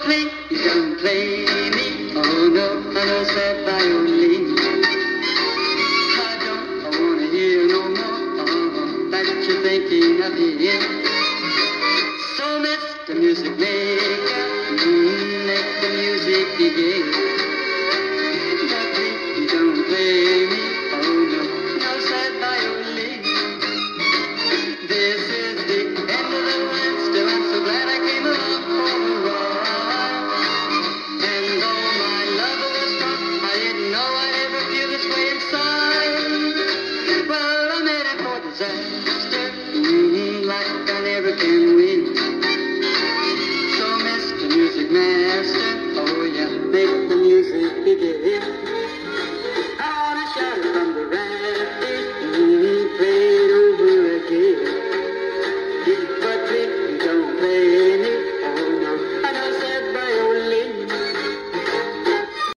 please don't play me. Oh no, I know sad violin. I don't wanna hear no more that you're thinking of me. So Mr. Music Maker, make the music begin. But please don't play me. Oh no, no sad violin. This is the end of the line. Still I'm so glad I came along for the ride. And though my love was strong, I didn't know I'd ever feel this way inside. Well, I'm headed for disaster, like I never can win. So Mr. Music Master, oh yeah, make the music begin.